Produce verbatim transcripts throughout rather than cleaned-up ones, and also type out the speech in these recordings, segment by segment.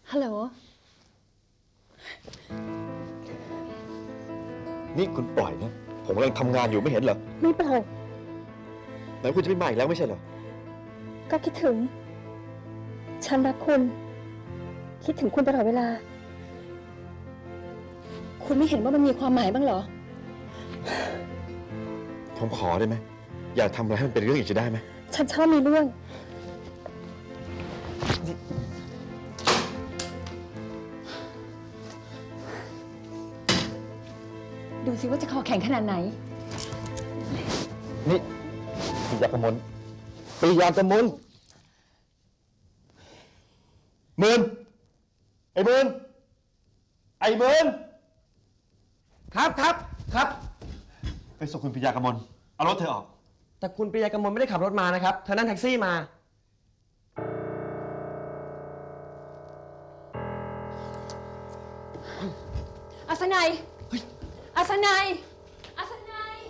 ฮัลโหลนี่คุณปล่อยนะผมกำลังทำงานอยู่ไม่เห็นเหรอไม่ปล่อยแล้วคุณจะไม่มาอีกแล้วไม่ใช่เหรอก็คิดถึงฉันรักคุณคิดถึงคุณตลอดเวลาคุณไม่เห็นว่ามันมีความหมายบ้างเหรอผมขอได้ไหมอย่าทำอะไรให้มันเป็นเรื่องอีกจะได้ไหมฉันชอบมีเรื่องดูสิว่าจะคอแข็งขนาดไหนนี่ปิยากมลปิยากมลหมื่นไอ้หมื่นไอ้หมื่นครับครับครับไปส่งคุณปิยากมลเอารถเธอออกแต่คุณปิยากมลไม่ได้ขับรถมานะครับเธอนั่งแท็กซี่มาอัศนัยอัศนัยอัศนัย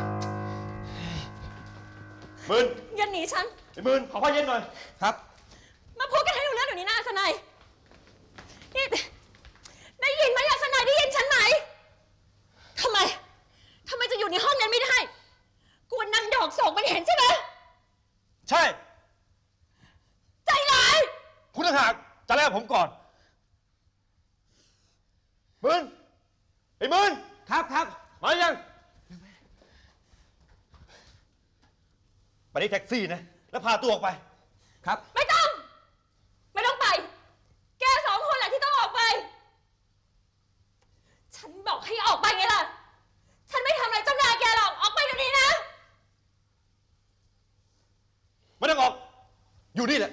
หมื่นอย่าหนีฉันไอ้หมื่นขอผ้าเย็นหน่อยครับมาพูดกันให้รู้เรื่องเดี๋ยวนี้นะอัศนัยนี่ได้ยินไหมอัศนัยได้ยินฉันไหมทำไมทำไมจะอยู่ในห้องนั้นไม่ได้กวนนางดอกโศกมันเห็นใช่ไหมใช่ใจร้ายคุณต่างหากจะแลกผมก่อนหมื่นไอ้หมื่นครับครับมายังไปที่แท็กซี่นะแล้วพาตัวออกไปครับไม่ต้องไม่ต้องไปแกสองคนแหละที่ต้องออกไปฉันบอกให้ออกไปไงล่ะฉันไม่ทำอะไรเจ้านายแกหรอกออกไปเดี๋ยวนี้นะไม่ต้องออกอยู่นี่แหละ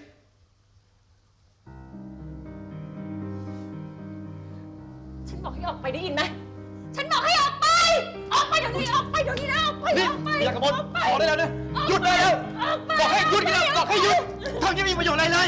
ฉันบอกให้ออกไปได้ยินไหมฉันบอกให้ออกไปออกไปเดี๋ยวนี้ออกไปเดี๋ยวนี้นะออกไปนี่ออกไปอยากกระมลออกได้แล้วนะหยุดได้แล้วบอกให้หยุดกันแล้วบอกให้หยุดทางนี้ไม่มีประโยชน์อะไรเลย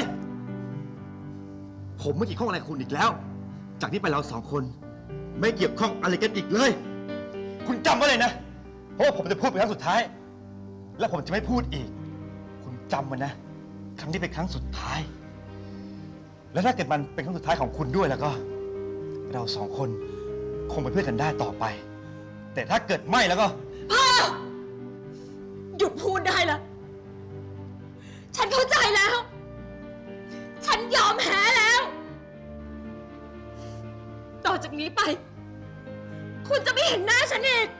ผมไม่เกี่ยวข้องอะไรคุณอีกแล้วจากนี้ไปเราสองคนไม่เกี่ยวข้องอะไรกันอีกเลยคุณจำไว้เลยนะเพราะว่าผมจะพูดเป็นครั้งสุดท้ายและผมจะไม่พูดอีกคุณจำมันนะครั้งนี้เป็นครั้งสุดท้ายและถ้าเกิดมันเป็นครั้งสุดท้ายของคุณด้วยแล้วก็เราสองคนคงเป็นเพื่อนกันได้ต่อไปแต่ถ้าเกิดไม่แล้วก็พ่อหยุดพูดได้แล้วฉันเข้าใจแล้วฉันยอมแพ้แล้วต่อจากนี้ไปคุณจะไม่เห็นหน้าฉันอีก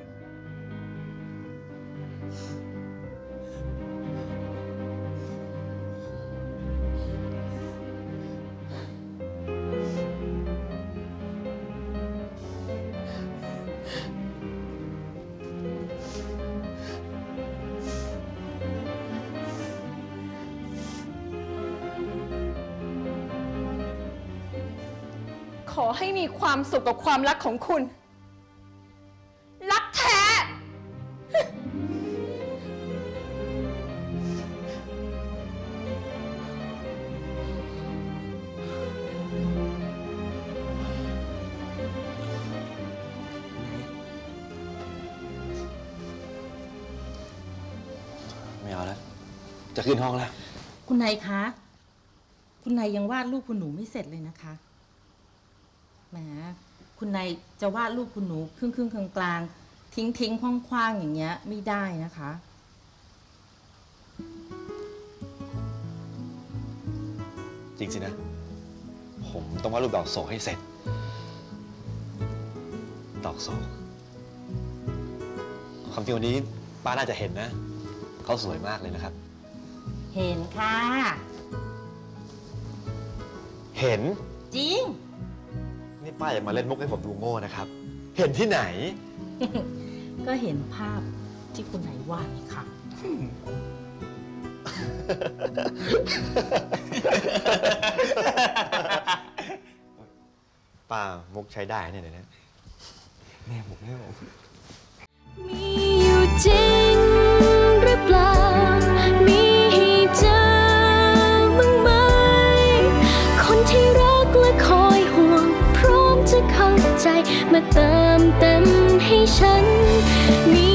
ขอให้มีความสุขกับความรักของคุณรักแท้ไม่เอาแล้วจะขึ้นห้องแล้วคุณนายคะคุณนายยังวาดรูปคุณหนูไม่เสร็จเลยนะคะแหมคุณนายจะวาดรูปคุณหนูครึ่งครึ่งกลางกลางทิ้งทิ้งคว้างคว้างอย่างเงี้ยไม่ได้นะคะจริงสินะผมต้องวาดรูปดอกโศกให้เสร็จดอกโศกความจริงวันนี้ป้าน่าจะเห็นนะเขาสวยมากเลยนะครับเห็นค่ะเห็นจริงนี่ป้าอย่ามาเล่นมุกให้ผมดูโง่นะครับเห็นที่ไหนก็เห็นภาพที่คุณไหนวาดค่ะป้ามุกใช้ได้เนี่ยเดี๋ยวนี้แม่มุกแม่มุกมีอยู่จริงหรือเปล่ามีให้เจอบ้างไหมคนที่รักและคอยห่วงพร้อมจะเข้าใจมาเติมเต็มให้ฉันมี